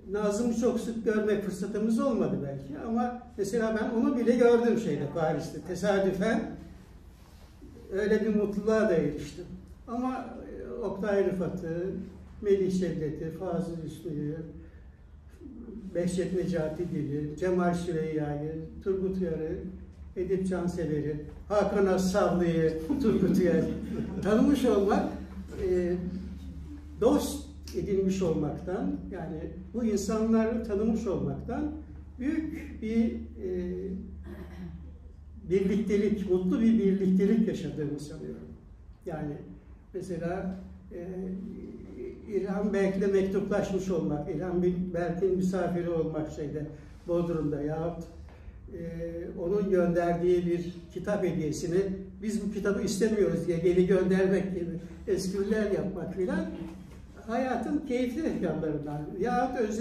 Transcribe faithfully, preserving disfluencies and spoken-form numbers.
Nazım'ı çok sık görmek fırsatımız olmadı belki ama mesela ben onu bile gördüm şeyde, Paris'te. Tesadüfen öyle bir mutluluğa da eriştim. Ama Oktay Rıfat'ı, Melih Cevdet'i, Fazıl Hüsnü'yü, Behçet Necatigil'i, Cemal Süreyya'yı, Turgut Uyar'ı, Edip Cansever'i, Hakan Assavlı'yı, Turgut Uyar'ı tanımış olmak, e, dost edinmiş olmaktan, yani bu insanları tanımış olmaktan büyük bir e, birliktelik, mutlu bir birliktelik yaşadığımı sanıyorum. Yani mesela e, İlhan Berk'le mektuplaşmış olmak, İlhan Berk'in misafiri olmak şeyde, Bodrum'da yahut e, onun gönderdiği bir kitap hediyesini biz bu kitabı istemiyoruz diye geri göndermek gibi espriler yapmak filan hayatın keyifli yanlarından. Yahut